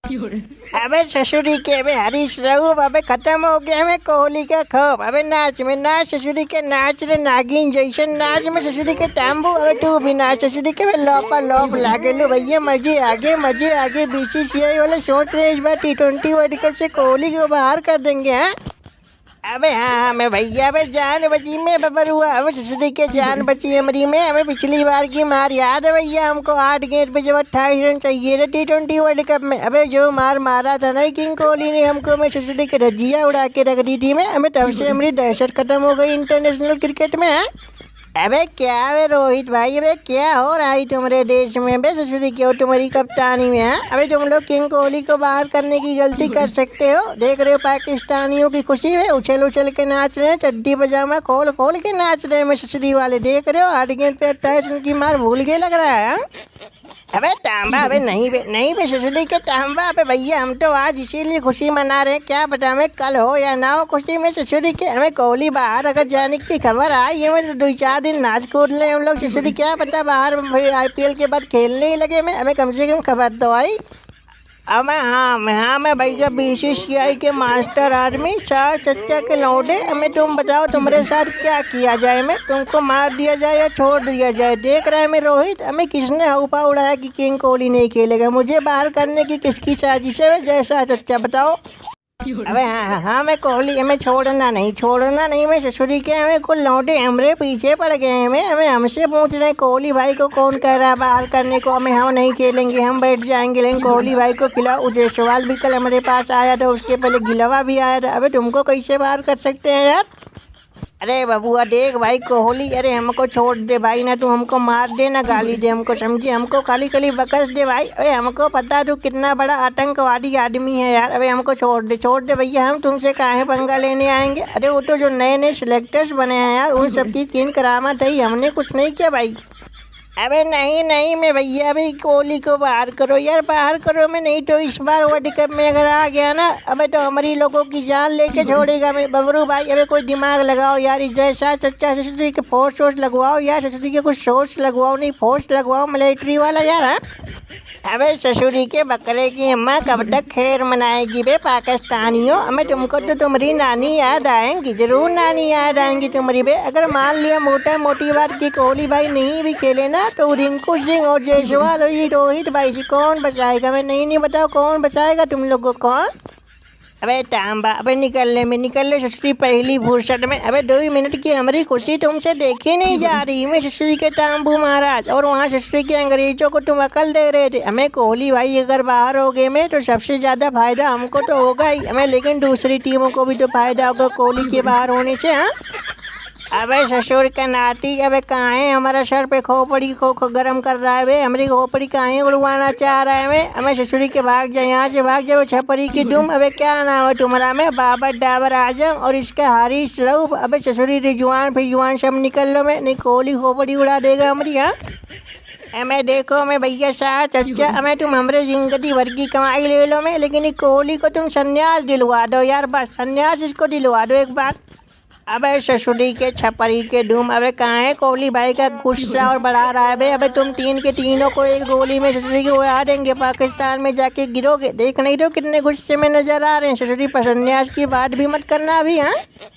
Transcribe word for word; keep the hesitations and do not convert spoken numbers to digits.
अबे ससुरी के अबे हरीश राव अबे खत्म हो गया हमें कोहली का खौफ। अबे नाच में नाच ससुरी के नाच रे नागिन जैसन नाच में ससुरी के टाम्बू। अबे तू भी नाच ससुरी के लौपा लौप लागे लो भैया मजे आगे मजे आगे। बीसीसीआई वाले सोच रहे इस बार टी ट्वेंटी वर्ल्ड कप से कोहली को बाहर कर देंगे। हाँ अबे हाँ मैं भैया अबे जान बची में बबर हुआ। अबे ससुरी के जान बची हमारी में। हमें पिछली बार की मार याद है भैया हमको आठ गेंद पे जब अट्ठाईस रन चाहिए थे टी ट्वेंटी वर्ल्ड कप में। अबे जो मार मारा था ना किंग कोहली ने हमको मैं ससुरी के रजिया उड़ा के रख दी थी मैं। हमें तब से हमारी दहशत खत्म हो गई इंटरनेशनल क्रिकेट में। हाँ अबे क्या है रोहित भाई अबे क्या हो रहा है तुम्हारे देश में। अबे ससुरी क्यों तुम्हारी कप्तानी में। है अबे तुम लोग किंग कोहली को बाहर करने की गलती कर सकते हो। देख रहे हो पाकिस्तानियों की खुशी में उछल उछल के नाच रहे हैं चड्डी पजामा खोल खोल के नाच रहे हैं। मैं ससुरी वाले देख रहे हो आठ गेंद पे अट्ठाईस रन की मार भूल के लग रहा है। अबे टांबा अबे नहीं बे नहीं बे ससुरी के टांबा। अबे भैया हम तो आज इसीलिए खुशी मना रहे हैं क्या पता हमें कल हो या ना हो खुशी में ससुरी के। हमें कोहली बाहर अगर जाने की खबर आई है मैं दो चार दिन नाच कूद ले हम लोग ससुरी क्या पता बाहर आईपीएल के बाद खेलने ही लगे मैं। हमें कम से कम खबर तो आई। अब मैं हाँ मैं हाँ मैं भैया बीसीसीआई के मास्टर आदमी शाह चच्चा के लौटे। हमें तुम बताओ तुम्हारे साथ क्या किया जाए। मैं तुमको मार दिया जाए या छोड़ दिया जाए। देख रहे हैं मैं रोहित हमें किसने हौफा उड़ाया कि किंग कोहली नहीं खेलेगा। मुझे बाहर करने की किसकी साजिश है जय शाह चच्चा बताओ। अबे हाँ हाँ हाँ मैं कोहली हमें छोड़ना नहीं छोड़ना नहीं मैं ससुरी के। हमें कुल लौटे हमरे पीछे पड़ गए हैं। हमें हमसे पूछ रहे हैं कोहली भाई को कौन कह रहा है बाहर करने को। हमें हम नहीं खेलेंगे हम बैठ जाएंगे। लेकिन कोहली भाई को खिलाओ। उदय सवाल भी कल हमारे पास आया था उसके पहले गिलवा भी आया था। अबे तुमको कैसे बाहर कर सकते हैं यार। अरे बबुआ देख भाई कोहली अरे हमको छोड़ दे भाई ना तू हमको मार दे ना गाली दे हमको समझी। हमको खाली खाली बकस दे भाई। अरे हमको पता तू कितना बड़ा आतंकवादी आदमी है यार। अरे हमको छोड़ दे छोड़ दे भैया हम तुमसे काहे पंगा लेने आएंगे। अरे वो तो जो नए नए सिलेक्टर्स बने हैं यार उन सब की किन करामत है हमने कुछ नहीं किया भाई। अबे नहीं नहीं मैं भैया भाई कोहली को बाहर करो यार बाहर करो। मैं नहीं तो इस बार वर्ल्ड कप में अगर आ गया ना अबे तो हमारी लोगों की जान लेके छोड़ेगा मैं बबरू भाई। अबे कोई दिमाग लगाओ यार जैसा चच्चा ससुरी के फोर्स वोर्स लगवाओ यार ससुरी के कुछ सोर्स लगवाओ नहीं फोर्स लगवाओ मिलिट्री वाला यार। हाँ अबे ससुरी के बकरे की अम्मा कब तक खैर मनाएगी बे पाकिस्तानियों। हमें तुमको तो तुम्हारी नानी याद आएंगी जरूर नानी याद आएंगी तुम्हारी बे। अगर मान लिया मोटा मोटी बात की कोहली भाई नहीं भी खेले ना तो रिंकू सिंह और जायसवाल और ये रोहित भाई जी कौन बचाएगा। मैं नहीं नहीं बताओ कौन बचाएगा तुम लोगों को। कौन अबे टांबा अबे निकलने में निकल ले ससुरी पहली फुर्सत में। अबे दो ही मिनट की हमारी खुशी तुमसे देखी नहीं जा रही मैं ससुरी के टांबू महाराज। और वहाँ ससुरी के अंग्रेजों को तुम अकल दे रहे थे। हमें कोहली भाई अगर बाहर हो गए में तो सबसे ज़्यादा फायदा हमको तो होगा ही हमें लेकिन दूसरी टीमों को भी तो फायदा होगा कोहली के बाहर होने से। हाँ अबे ससुर का नाती अबे कहाँ है हमारा सर पे खोपड़ी को, को गरम कर रहा है वे हमारी खोपड़ी कहाँ उड़वाना चाह रहा है। मैं हमें ससुरी के भाग जाए यहाँ से भाग जाए छपरी की दुम। अबे क्या नाम है तुम्हारा में बाबर डाबर आजम और इसका हरीश रऊफ। अबे ससुरी रिजवान फिजवान सब निकल लो मैं नहीं कोहली खोपड़ी उड़ा देगा हमारी। हाँ हमें देखो मैं भैया शाह चच्चा हमें तुम हमरे जिंदगी भर की कमाई ले लो मैं लेकिन कोहली को तुम संन्यास दिलवा दो यार बस संन्यास इसको दिलवा दो एक बार। अबे ससुरी के छपरी के डूम अबे कहाँ है कोहली भाई का गुस्सा और बढ़ा रहा है बे। अबे तुम तीन के तीनों को एक गोली में ससुरी की उड़ा देंगे पाकिस्तान में जाके गिरोगे। देख नहीं दो कितने गुस्से में नजर आ रहे हैं ससुरी पर संन्यास की बात भी मत करना अभी। हाँ